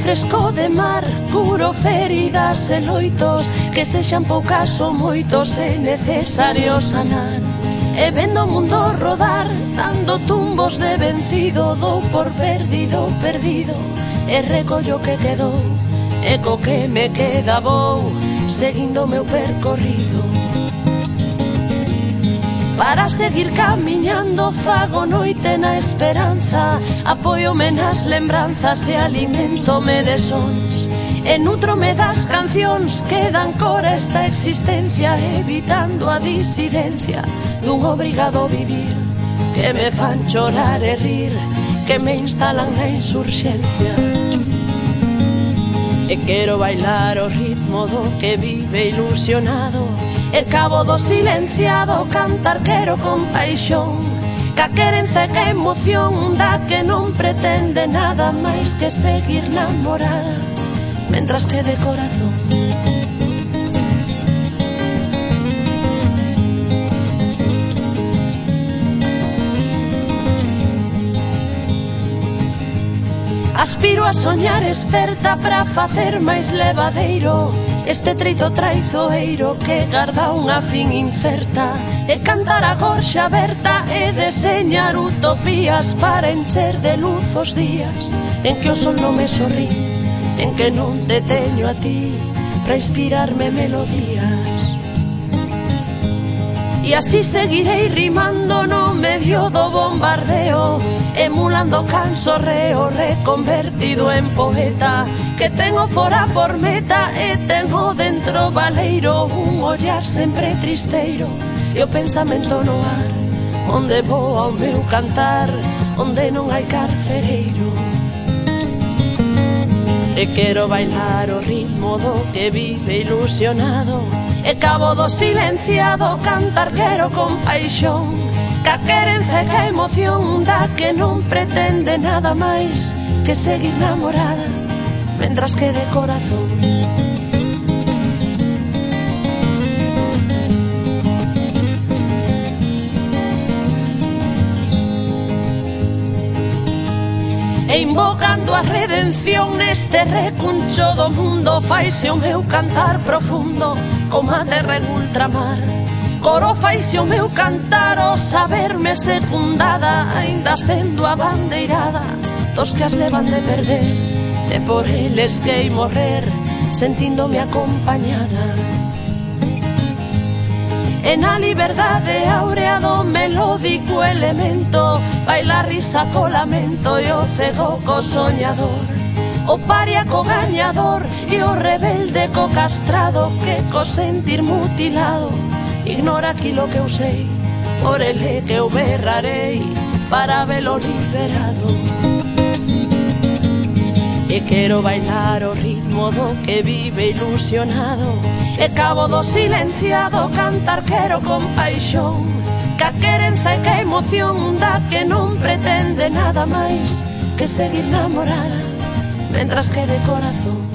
fresco de mar, curo feridas e loitos, que sexan poucas ou moitos é necesario sanar. E vendo o mundo rodar, dando tumbos de vencido, dou por perdido, perdido, e recollo o que quedou, e co que me queda vou seguindo o meu percorrido. Para seguir camiñando fago noite na esperanza, apóiome nas lembranzas e alimentome de sons, e nutrome das cancións que dan cor a esta existencia, evitando a disidencia dun obrigado vivir, que me fan chorar e rir, que me instalan na insurxencia. E quero bailar o ritmo do que vive ilusionado, el cabo do silenciado, cantar quero con paixón, ca querenza e ca emoción da que non pretende nada máis que seguir namorada, mentras que de corazón. Aspiro a soñar esperta para facer máis levadeiro este treito traizoeiro que garda unha fin incerta, e cantar a gorxa aberta e deseñar utopías para encher de luz os días en que o sol non me sorrí, en que non te teño a ti para inspirarme melodías. E así seguirei rimando no medio do bombardeo, emulando cansorreo reconvertido en poeta, que tengo fora por meta e tengo dentro baleiro, un ollar sempre tristeiro e o pensamento no ar, onde voa o meu cantar, onde non hai carcereiro. E quero bailar o ritmo do que vive ilusionado, e cabo do silenciado, cantar quero con paixón, ca querenza e ca emoción da que non pretende nada máis que seguir namorada, mentras que de corazón. E invocando a redención neste recuncho do mundo, faise o meu cantar profundo como a terra en ultramar. Coro faise o meu cantar o saberme secundada, aínda sendo a bandeirada dos que as levan de perder, e por eles que hei morrer sentíndome acompañada. E na liberdade áurea do melódico elemento, baila risa co lamento e o cego co soñador, o paria co gañador e o rebelde co castrado, que co sentir mutilado ignora aquilo que eu sei, por ele que eu berrarei para velo liberado. E quero bailar o ritmo do que vive ilusionado, e cabo do silenciado, cantar quero con paixón, ca querenza e ca emoción da que non pretende nada máis que seguir namorada, mentras que de corazón.